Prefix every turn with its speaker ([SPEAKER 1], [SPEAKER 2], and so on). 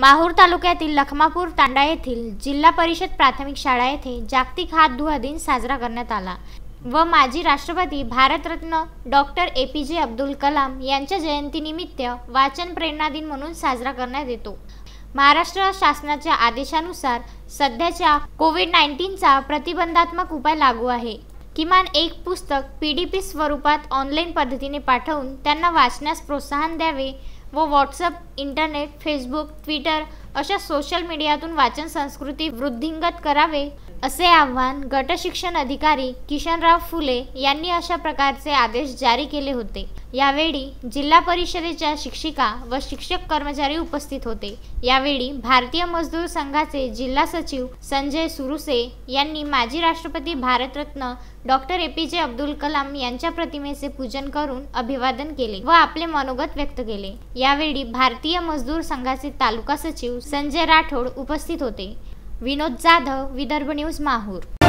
[SPEAKER 1] माहूर तालुक्यातील लखमापूर तांडा येथील जिल्हा परिषद प्राथमिक शाळा येथे जागतिक हात धुवा दिन साजरा करण्यात आला व माजी राष्ट्रपती भारतरत्न डॉक्टर APJ अब्दुल कलाम यांच्या जयंतीनिमित्त वाचन प्रेरणा दिन म्हणून साजरा करण्यात येतो। महाराष्ट्र शासनाच्या आदेशानुसार सध्याच्या कोविड-19चा प्रतिबंधात्मक उपाय लागू आहे। किमान एक पुस्तक PDF स्वरूपात ऑनलाईन पद्धतीने पाठवून त्यांना वाचण्यास प्रोत्साहन द्यावे व व्हॉट्सअप, इंटरनेट, फेसबुक, ट्विटर अशा सोशल मीडियातून वाचन संस्कृती वृद्धिंगत करावे असे आवाहन गट शिक्षण अधिकारी किशनराव फुले यांनी अशा प्रकारचे आदेश जारी केले होते। यावेळी जिल्हा परिषदेच्या शिक्षिका व शिक्षक कर्मचारी उपस्थित होते। यावेळी भारतीय मजदूर संघाचे जिल्हा सचिव संजय सुरुसे यांनी माजी राष्ट्रपती भारतरत्न डॉक्टर APJ अब्दुल कलाम यांच्या प्रतिमेचे पूजन करून अभिवादन केले व आपले मनोगत व्यक्त केले। यावेळी भारतीय मजदूर संघाचे तालुका सचिव संजय राठोड उपस्थित होते। विनोद जाधव, विदर्भ न्यूज, माहूर।